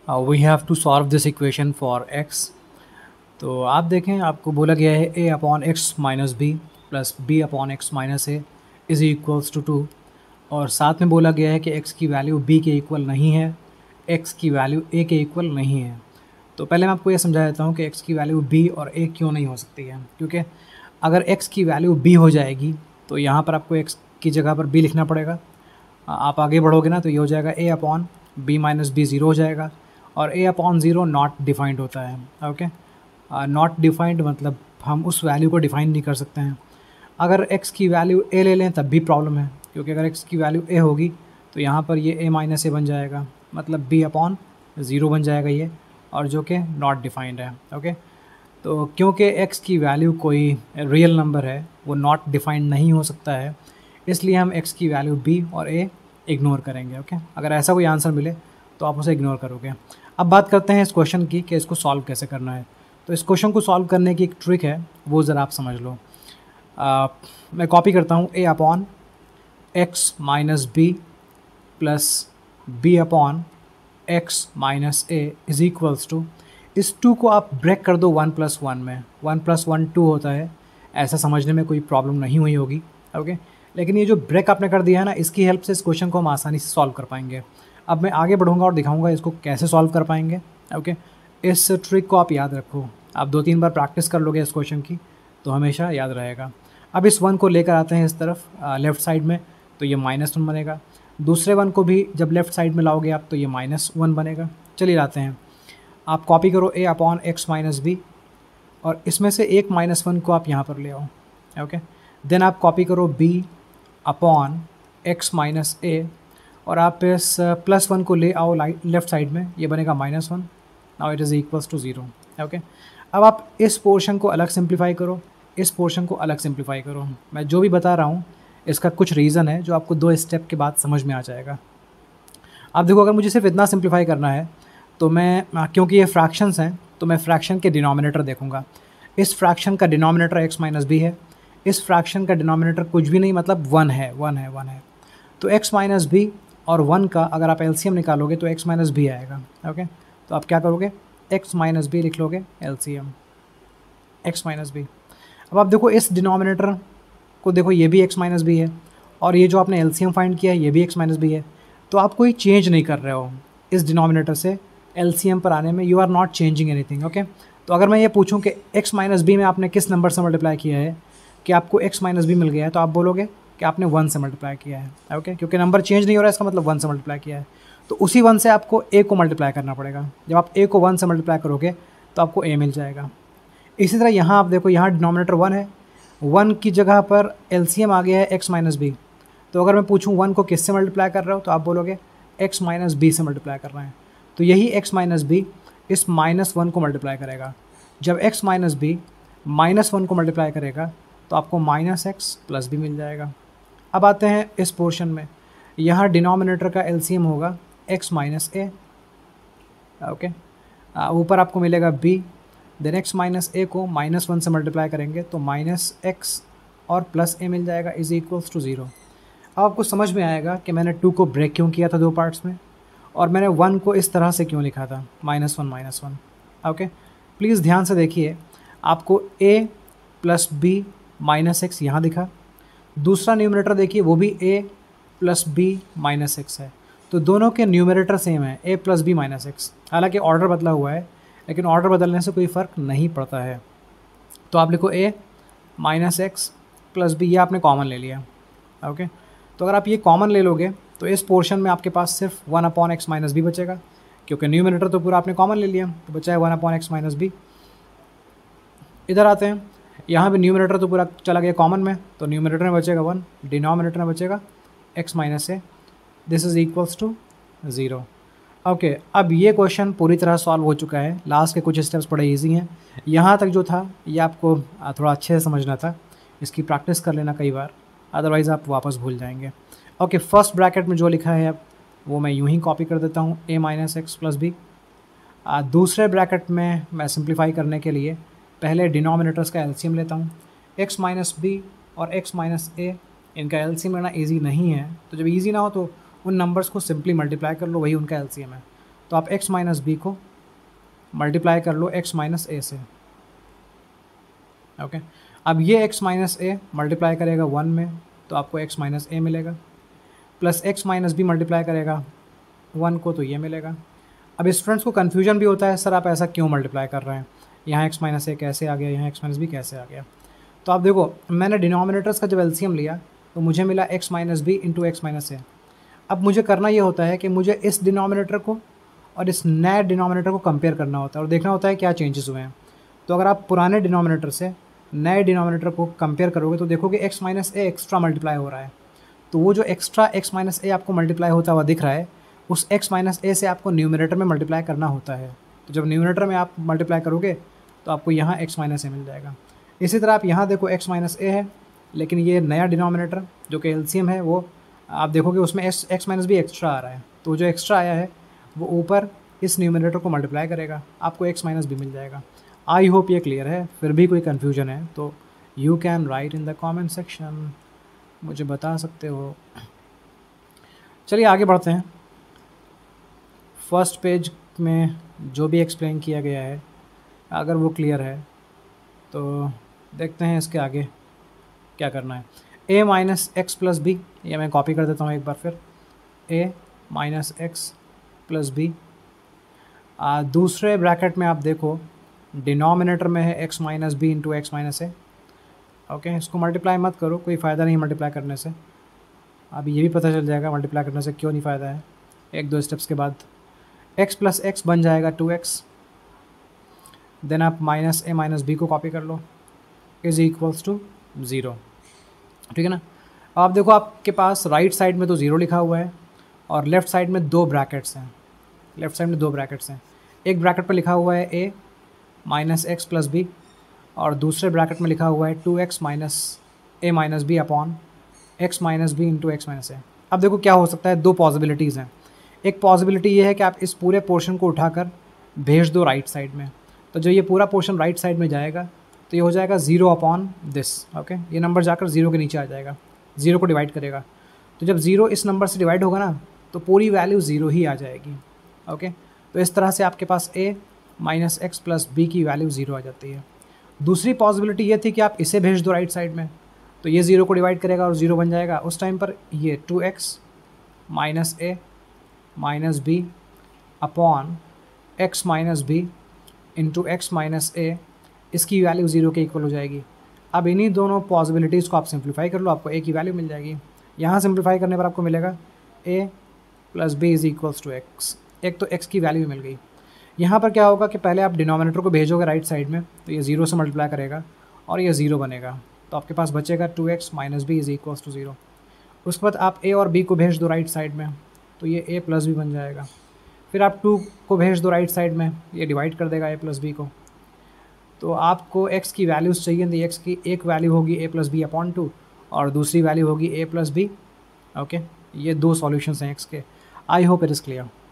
We have to solve this equation for x। तो आप देखें, आपको बोला गया है a upon x minus b plus b upon x minus a is equals to 2, और साथ में बोला गया है कि x की वैल्यू b के इक्वल नहीं है, x की वैल्यू a के इक्वल नहीं है। तो पहले मैं आपको ये समझा देता हूँ कि x की वैल्यू b और a क्यों नहीं हो सकती है। क्योंकि अगर x की वैल्यू b हो जाएगी तो यहाँ पर आपको x की जगह पर b लिखना पड़ेगा। आप आगे बढ़ोगे ना तो ये हो जाएगा a upon b minus b zero हो जाएगा, और a upon zero not defined होता है। ओके, नॉट डिफाइंड मतलब हम उस वैल्यू को डिफाइन नहीं कर सकते हैं। अगर x की वैल्यू a ले लें तब भी प्रॉब्लम है, क्योंकि अगर x की वैल्यू a होगी तो यहाँ पर ये a माइनस ए बन जाएगा, मतलब b अपॉन ज़ीरो बन जाएगा ये, और जो कि नॉट डिफाइंड है। ओके, तो क्योंकि x की वैल्यू कोई रियल नंबर है, वो नॉट डिफाइंड नहीं हो सकता है, इसलिए हम x की वैल्यू b और a इग्नोर करेंगे। ओके, अगर ऐसा कोई आंसर मिले तो आप उसे इग्नोर करोगे। अब बात करते हैं इस क्वेश्चन की कि इसको सॉल्व कैसे करना है। तो इस क्वेश्चन को सॉल्व करने की एक ट्रिक है, वो ज़रा आप समझ लो। मैं कॉपी करता हूँ, a upon x minus b plus b upon x minus a is equals to, इस टू को आप ब्रेक कर दो 1 प्लस 1 में। 1 प्लस 1 2 होता है, ऐसा समझने में कोई प्रॉब्लम नहीं हुई होगी। ओके, लेकिन ये जो ब्रेक आपने कर दिया है ना, इसकी हेल्प से इस क्वेश्चन को हम आसानी से सॉल्व कर पाएंगे। अब मैं आगे बढ़ूँगा और दिखाऊंगा इसको कैसे सॉल्व कर पाएंगे। ओके, इस ट्रिक को आप याद रखो, आप 2-3 बार प्रैक्टिस कर लोगे इस क्वेश्चन की तो हमेशा याद रहेगा। अब इस 1 को लेकर आते हैं इस तरफ लेफ़्ट साइड में, तो ये -1 बनेगा। दूसरे 1 को भी जब लेफ़्ट साइड में लाओगे आप तो ये -1 बनेगा। चलिए लाते हैं, आप कॉपी करो a upon x minus b, और इसमें से एक -1 को आप यहाँ पर ले आओ। ओके, देन आप कॉपी करो b upon x minus a, और आप इस +1 को ले आओ लेफ़्ट साइड में, ये बनेगा -1। Now it is equals to 0। Okay, अब आप इस पोर्शन को अलग सिंप्लीफाई करो, इस पोर्शन को अलग सिंप्लीफाई करो। मैं जो भी बता रहा हूँ इसका कुछ रीज़न है जो आपको 2 स्टेप के बाद समझ में आ जाएगा। अब देखो, अगर मुझे सिर्फ इतना सिंप्लीफाई करना है तो मैं, क्योंकि ये फ्रैक्शंस हैं तो मैं फ्रैक्शन के डिनोमिनेटर देखूंगा। इस फ्रैक्शन का डिनोमिनेटर एक्स माइनस बी है, इस फ्रैक्शन का डिनोमिनेटर कुछ भी नहीं, मतलब 1 है, 1 है, 1 है। तो एक्स माइनस बी और 1 का अगर आप एलसीएम निकालोगे तो एक्स माइनस बी आएगा। ओके, तो आप क्या करोगे, एक्स माइनस बी लिख लोगे एलसीएम, एक्स माइनस बी। अब आप देखो इस डिनोमिनेटर को देखो, ये भी एक्स माइनस बी है, और ये जो आपने एलसीएम फाइंड किया है ये भी एक्स माइनस बी है। तो आप कोई चेंज नहीं कर रहे हो इस डिनोमिनेटर से एलसीएम पर आने में, you are not changing anything. Okay, तो अगर मैं ये पूछूं कि एक्स माइनस बी में आपने किस नंबर से मल्टीप्लाई किया है कि आपको एक्स माइनस बी मिल गया है, तो आप बोलोगे कि आपने 1 से मल्टीप्लाई किया है। ओके, क्योंकि नंबर चेंज नहीं हो रहा है, इसका मतलब 1 से मल्टीप्लाई किया है। तो उसी 1 से आपको a को मल्टीप्लाई करना पड़ेगा। जब आप a को 1 से मल्टीप्लाई करोगे तो आपको a मिल जाएगा। इसी तरह यहाँ आप देखो, यहाँ डिनोमिनेटर 1 है, 1 की जगह पर एलसीएम आ गया है एक्स माइनस बी। तो अगर मैं पूछूं 1 को किससे मल्टीप्लाई कर रहे हो, तो आप बोलोगे एक्स माइनस बी से मल्टीप्लाई कर रहे हैं। तो यही एक्स माइनस बी इस -1 को मल्टीप्लाई करेगा। जब एक्स माइनस बी -1 को मल्टीप्लाई करेगा तो आपको -x प्लस बी मिल जाएगा। अब आते हैं इस पोर्शन में, यहाँ डिनोमिनेटर का एलसीएम होगा x माइनस ए। ओके, ऊपर आपको मिलेगा b, then x minus a को -1 से मल्टीप्लाई करेंगे तो -x और प्लस a मिल जाएगा, इज इक्वल्स टू 0। अब आपको समझ में आएगा कि मैंने 2 को ब्रेक क्यों किया था 2 पार्ट्स में, और मैंने 1 को इस तरह से क्यों लिखा था, -1। ओके, प्लीज़ ध्यान से देखिए, आपको a plus b minus x यहाँ दिखा, दूसरा न्यूमरेटर देखिए वो भी a plus b minus x है। तो दोनों के न्यूमरेटर सेम है, a plus b minus x. हालांकि ऑर्डर बदला हुआ है, लेकिन ऑर्डर बदलने से कोई फ़र्क नहीं पड़ता है। तो आप लिखो a minus x plus b, ये आपने कॉमन ले लिया। ओके, तो अगर आप ये कॉमन ले लोगे तो इस पोर्शन में आपके पास सिर्फ 1 अपॉन एक्स माइनस बी बचेगा, क्योंकि न्यूमरेटर तो पूरा आपने कॉमन ले लिया, तो बचा है 1 अपॉन एक्स माइनस बी। इधर आते हैं, यहाँ पे न्यूमरेटर तो पूरा चला गया कॉमन में, तो न्यूमरेटर में बचेगा 1, डिनोमिनेटर में बचेगा x minus a, this is equals to 0। Okay, अब ये क्वेश्चन पूरी तरह सॉल्व हो चुका है। लास्ट के कुछ स्टेप्स बड़े इजी हैं। यहाँ तक जो था ये आपको थोड़ा अच्छे से समझना था, इसकी प्रैक्टिस कर लेना कई बार, अदरवाइज़ आप वापस भूल जाएंगे। ओके, फर्स्ट ब्रैकेट में जो लिखा है अब वो मैं यूँ ही कॉपी कर देता हूँ, a minus x plus b. दूसरे ब्रैकेट में मैं सिंप्लीफाई करने के लिए पहले डिनोमिनेटर्स का एलसीएम लेता हूँ, x माइनस बी और x माइनस ए, इनका एलसीएम लेना इजी नहीं है। तो जब इजी ना हो तो उन नंबर्स को सिंपली मल्टीप्लाई कर लो, वही उनका एलसीएम है। तो आप x माइनस बी को मल्टीप्लाई कर लो x माइनस ए से। ओके, अब ये x माइनस ए मल्टीप्लाई करेगा 1 में तो आपको x माइनस ए मिलेगा, plus x minus b multiply करेगा 1 को तो ये मिलेगा। अब स्टूडेंट्स को कन्फ्यूजन भी होता है, सर आप ऐसा क्यों मल्टीप्लाई कर रहे हैं, यहाँ x माइनस ए कैसे आ गया, यहाँ x माइनस बी कैसे आ गया। तो आप देखो, मैंने डिनोमिनेटर्स का जब एलसीएम लिया तो मुझे मिला x minus b into x minus a. अब मुझे करना ये होता है कि मुझे इस डिनोमिनेटर को और इस नए डिनोमिनेटर को कंपेयर करना होता है और देखना होता है क्या चेंजेस हुए हैं। तो अगर आप पुराने डिनोमिनेटर से नए डिनोमिनेटर को कंपेयर करोगे तो देखोगे x minus a extra multiply हो रहा है। तो वो जो एक्स्ट्रा x माइनस ए आपको मल्टीप्लाई होता हुआ दिख रहा है, उस x माइनस ए से आपको न्यूमरेटर में मल्टीप्लाई करना होता है। तो जब न्यूमरेटर में आप मल्टीप्लाई करोगे तो आपको यहाँ x माइनस ए मिल जाएगा। इसी तरह आप यहाँ देखो x माइनस ए है, लेकिन ये नया डिनोमिनेटर जो कि एलसीएम है वो आप देखोगे उसमें x माइनस बी एक्स्ट्रा आ रहा है। तो जो एक्स्ट्रा आया है वो ऊपर इस न्यूमरेटर को मल्टीप्लाई करेगा, आपको x माइनस बी मिल जाएगा। आई होप ये क्लियर है। फिर भी कोई कन्फ्यूजन है तो you can write in the comment section, मुझे बता सकते हो। चलिए आगे बढ़ते हैं। फर्स्ट पेज में जो भी एक्सप्लेन किया गया है अगर वो क्लियर है तो देखते हैं इसके आगे क्या करना है। a minus x plus b, ये मैं कॉपी कर देता हूँ एक बार फिर, a minus x plus b. दूसरे ब्रैकेट में आप देखो डिनोमिनेटर में है x minus b into x minus a. Okay, इसको मल्टीप्लाई मत करो, कोई फ़ायदा नहीं मल्टीप्लाई करने से। अब ये भी पता चल जाएगा मल्टीप्लाई करने से क्यों नहीं फ़ायदा है, एक दो स्टेप्स के बाद। x प्लस एक्स बन जाएगा 2x, देन आप माइनस ए माइनस बी को कॉपी कर लो, इज़ इक्वल्स टू 0। ठीक है ना। अब आप देखो आपके पास राइट साइड में तो 0 लिखा हुआ है और लेफ़्ट साइड में दो ब्रैकेट्स हैं। लेफ़्ट साइड में दो ब्रैकेट्स हैं, एक ब्रैकेट पर लिखा हुआ है a minus x plus b और दूसरे ब्रैकेट में लिखा हुआ है 2x minus a minus b upon x minus b into x minus a. अब देखो क्या हो सकता है, दो पॉसिबिलिटीज़ हैं। एक पॉसिबिलिटी ये है कि आप इस पूरे पोर्शन को उठाकर भेज दो राइट साइड में, तो जो ये पूरा पोर्शन राइट साइड में जाएगा तो ये हो जाएगा 0 अपॉन दिस। ओके, ये नंबर जाकर 0 के नीचे आ जाएगा, 0 को डिवाइड करेगा। तो जब 0 इस नंबर से डिवाइड होगा ना तो पूरी वैल्यू 0 ही आ जाएगी। ओके, तो इस तरह से आपके पास a minus x plus b की वैल्यू 0 आ जाती है। दूसरी पॉसिबिलिटी ये थी कि आप इसे भेज दो राइट साइड में, तो ये 0 को डिवाइड करेगा और 0 बन जाएगा। उस टाइम पर ये 2x minus a minus b upon x minus b into x minus a, इसकी वैल्यू 0 के इक्वल हो जाएगी। अब इन्हीं दोनों पॉसिबिलिटीज़ को आप सिंप्लीफाई कर लो, आपको a की वैल्यू मिल जाएगी। यहाँ सिंप्लीफाई करने पर आपको मिलेगा a plus b is equals to x. एक तो x की वैल्यू मिल गई। यहाँ पर क्या होगा कि पहले आप डिनोमिनेटर को भेजोगे राइट साइड में तो ये 0 से मल्टीप्लाई करेगा और ये 0 बनेगा, तो आपके पास बचेगा 2x minus b is equals to 0। उसके बाद आप a और b को भेज दो राइट साइड में तो ये a प्लस बी बन जाएगा। फिर आप 2 को भेज दो राइट साइड में, ये डिवाइड कर देगा a प्लस बी को। तो आपको x की वैल्यूज़ चाहिए, तो x की एक वैल्यू होगी a प्लस बी अपॉन 2 और दूसरी वैल्यू होगी a प्लस बी। ओके, ये दो सॉल्यूशंस हैं x के। I hope it is clear.